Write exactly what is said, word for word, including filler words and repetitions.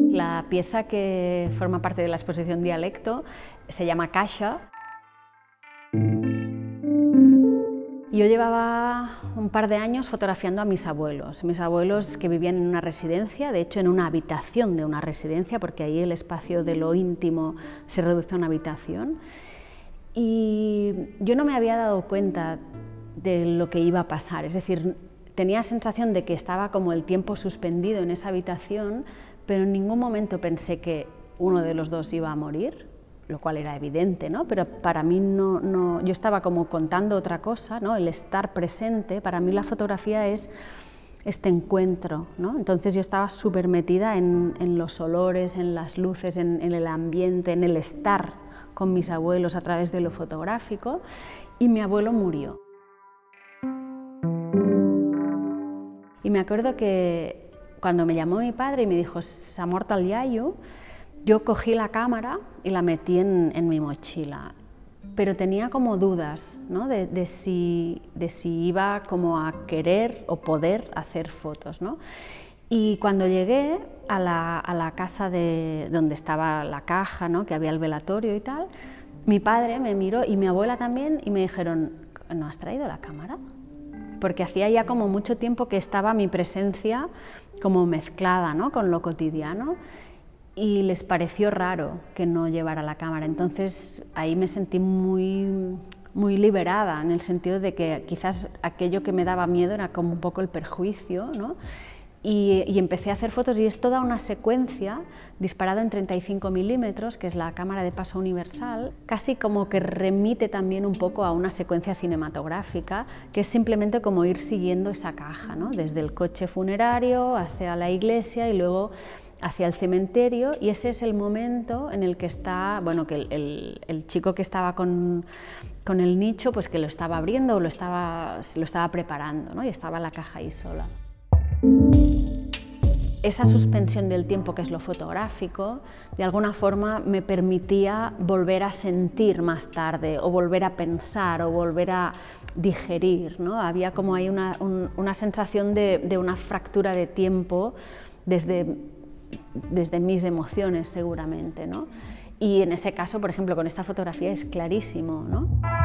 La pieza que forma parte de la exposición Dialecto se llama Caixa. Yo llevaba un par de años fotografiando a mis abuelos, mis abuelos que vivían en una residencia, de hecho en una habitación de una residencia, porque ahí el espacio de lo íntimo se reduce a una habitación. Y yo no me había dado cuenta de lo que iba a pasar, es decir, tenía sensación de que estaba como el tiempo suspendido en esa habitación, pero en ningún momento pensé que uno de los dos iba a morir, lo cual era evidente, ¿no? Pero para mí no, no, yo estaba como contando otra cosa, ¿no? El estar presente, para mí la fotografía es este encuentro, ¿no? Entonces yo estaba súper metida en, en los olores, en las luces, en, en el ambiente, en el estar con mis abuelos a través de lo fotográfico, y mi abuelo murió. Y me acuerdo que cuando me llamó mi padre y me dijo «s'ha mort el iaio», yo cogí la cámara y la metí en, en mi mochila, pero tenía como dudas, ¿no? de, de, si, de si iba como a querer o poder hacer fotos, ¿no? Y cuando llegué a la, a la casa de, donde estaba la caja, ¿no? Que había el velatorio y tal, mi padre me miró y mi abuela también y me dijeron «¿No has traído la cámara?». Porque hacía ya como mucho tiempo que estaba mi presencia como mezclada, ¿no? Con lo cotidiano, y les pareció raro que no llevara la cámara. Entonces ahí me sentí muy, muy liberada, en el sentido de que quizás aquello que me daba miedo era como un poco el perjuicio, ¿no? Y, y empecé a hacer fotos, y es toda una secuencia disparada en treinta y cinco milímetros, que es la cámara de paso universal, casi como que remite también un poco a una secuencia cinematográfica, que es simplemente como ir siguiendo esa caja, ¿no? Desde el coche funerario hacia la iglesia y luego hacia el cementerio, y ese es el momento en el que está, bueno, que el, el, el chico que estaba con, con el nicho, pues que lo estaba abriendo o lo estaba, lo estaba preparando, ¿no? Y estaba la caja ahí sola. Esa suspensión del tiempo, que es lo fotográfico, de alguna forma me permitía volver a sentir más tarde, o volver a pensar, o volver a digerir, ¿no? Había como ahí una, un, una sensación de, de una fractura de tiempo desde, desde mis emociones, seguramente, ¿no? Y en ese caso, por ejemplo, con esta fotografía es clarísimo, ¿no?